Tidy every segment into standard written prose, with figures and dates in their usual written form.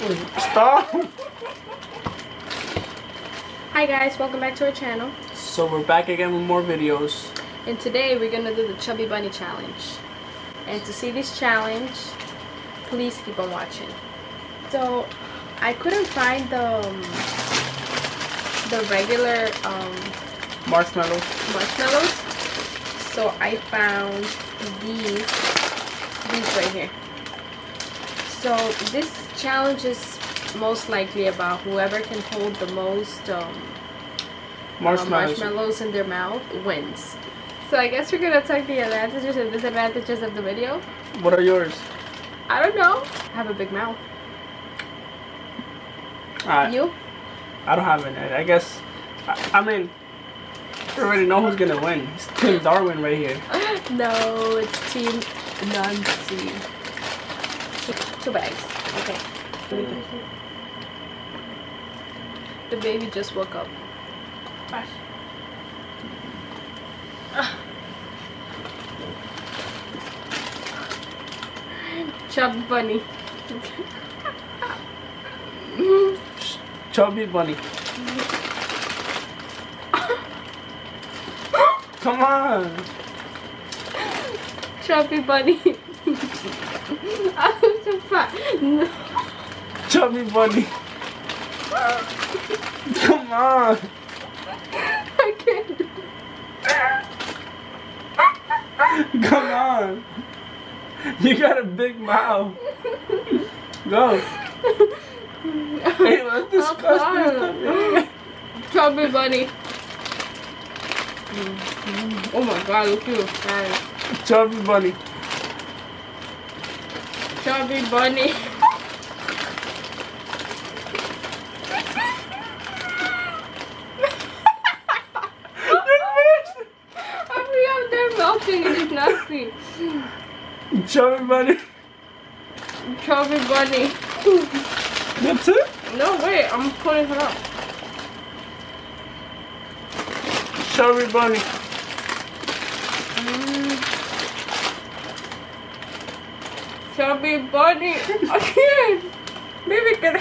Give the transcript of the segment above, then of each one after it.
Stop! Hi guys, welcome back to our channel. So we're back again with more videos. And today we're gonna do the Chubby Bunny challenge. And to see this challenge, please keep on watching. So I couldn't find the regular Marshmallows. So I found these right here. So this challenge is most likely about whoever can hold the most marshmallows in their mouth wins. So I guess we're gonna talk the advantages and disadvantages of the video. What are yours? I don't know. I have a big mouth. You? I don't have any. I guess. I mean, we already know who's gonna win. It's Team Darwin right here. No, it's Team Nancy. Two bags. Okay. The baby just woke up. Chubby Bunny. Chubby Bunny. Come on. Chubby Bunny. I'm too fat. No. Chubby Bunny. Come on. I can't do it. Come on. You got a big mouth. Go. Hey, let's discuss this stuff. Chubby Bunny. Oh my god, look at you. Chubby Bunny. Chubby Bunny. They're melting and it's nasty. Chubby Bunny. Chubby Bunny. That's it? No, wait, I'm pulling her up. Chubby Bunny. Chubby Bunny. I can't. Baby, can I?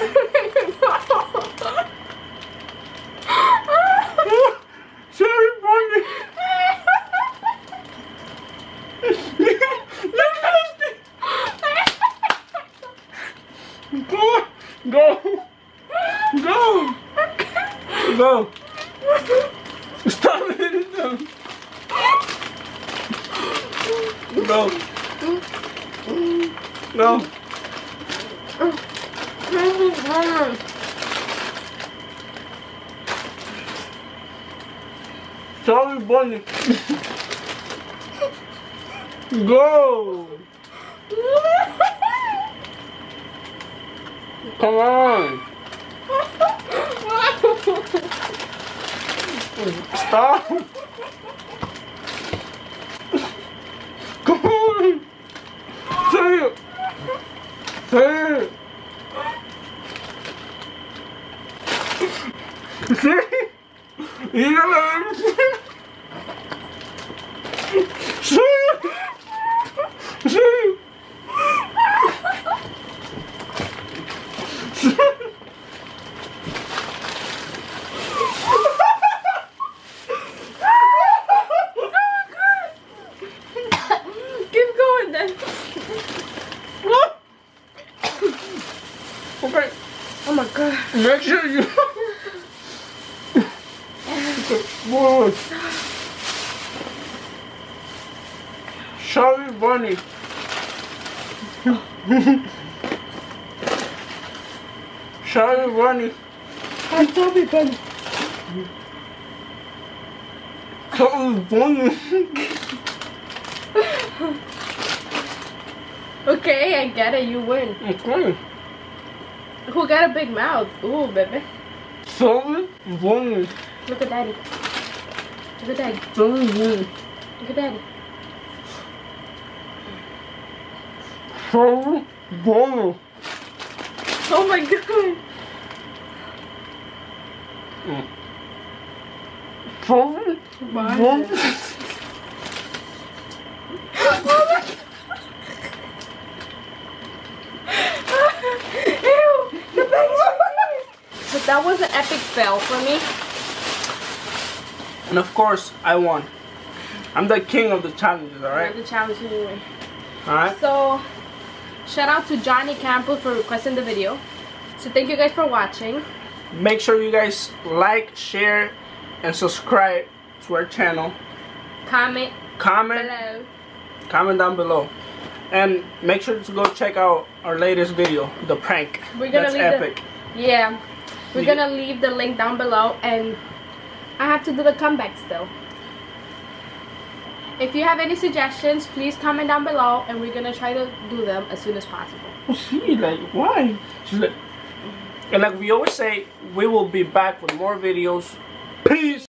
Chubby Bunny. Go! Go! Go! Stop hitting them! Go! Go! Chubby Bunny! Go! Come on! Stop! Come on! Say it! Say it! Say it! You gotta say it! Say it! Keep going then. Okay. Oh my god. Make sure you. Good. Chubby Bunny. Chubby Bunny. I'm Chubby Bunny. Chubby Bunny. Okay, I get it. You win. Okay. Who got a big mouth? Ooh, baby. Chubby Bunny. Look at daddy. Look at daddy. Chubby Bunny. Look at daddy. Chubby Bunny. Oh my god. Chubby Bunny. Ew, no, that was an epic fail for me. And of course, I won. I'm the king of the challenges, alright? The challenge anyway. Alright? So, shout out to Johnny Campbell for requesting the video. So thank you guys for watching. Make sure you guys like, share, and subscribe to our channel. Comment below. Comment down below. And make sure to go check out our latest video, the prank. We're gonna That's leave epic. We're gonna leave the link down below, and I have to do the comeback still. If you have any suggestions, please comment down below, and we're gonna try to do them as soon as possible. She like, why? She's like, and like we always say, we will be back with more videos. Peace.